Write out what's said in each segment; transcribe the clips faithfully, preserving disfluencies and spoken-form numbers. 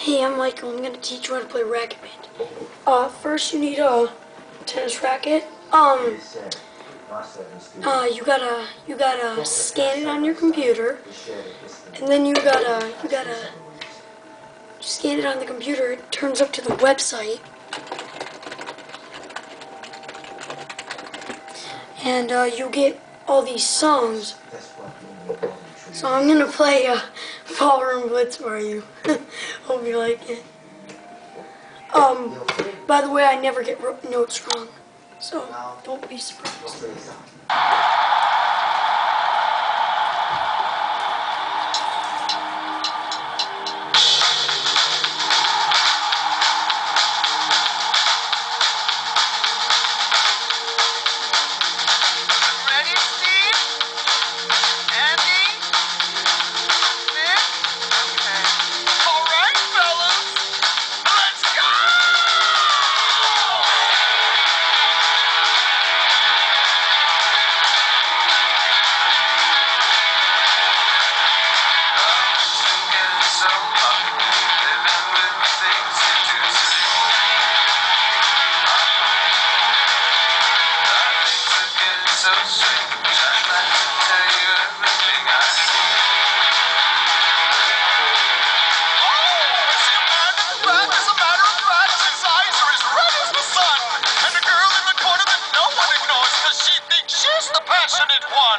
Hey, I'm Michael. I'm going to teach you how to play Racket Band. Uh, first you need a tennis racket. Um, uh, you gotta, you gotta scan it on your computer, and then you gotta, you gotta scan it on the computer. It turns up to the website, and uh, you get all these songs. So I'm gonna play uh, Ballroom Blitz for you. Hope you like it. Um, by the way, I never get notes wrong, so don't be surprised. She's the passionate one.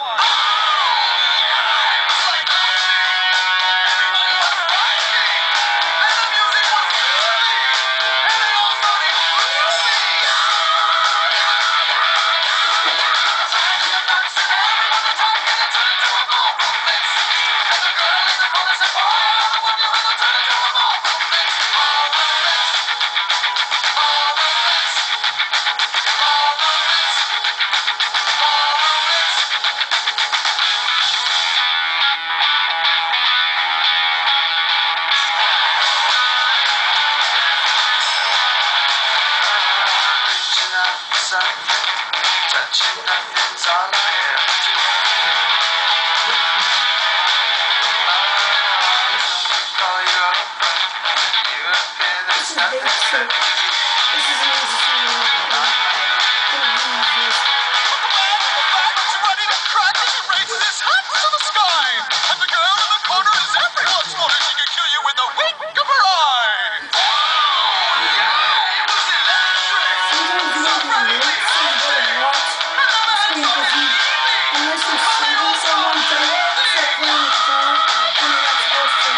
Touching nothing's all I ever do. I call you up, you appear there's nothing that we do. This is an easy song. She's ready to crack as she raises his hands to the sky. And the girl in the corner is everyone's notice. She can kill you with a wink of her eye. Unless you're singing someone, don't start playing the guitar when you're not supposed to.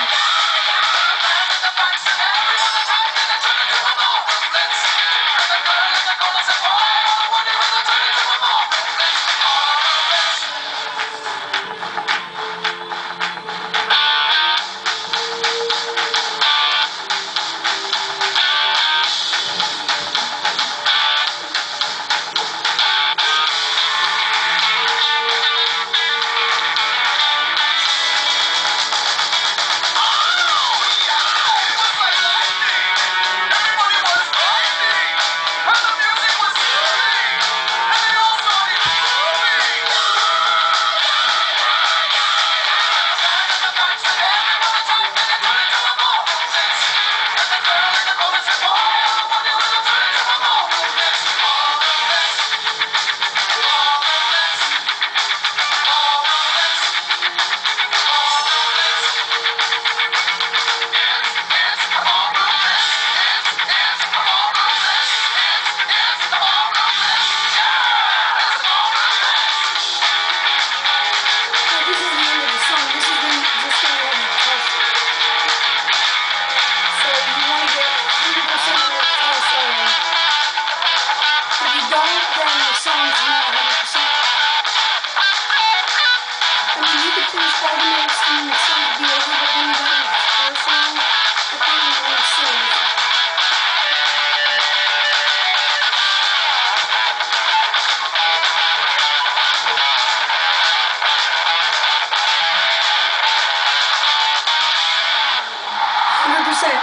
one hundred percent.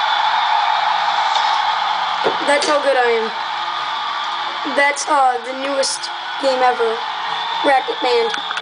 That's how good I am. That's uh the newest game ever, Racket Band.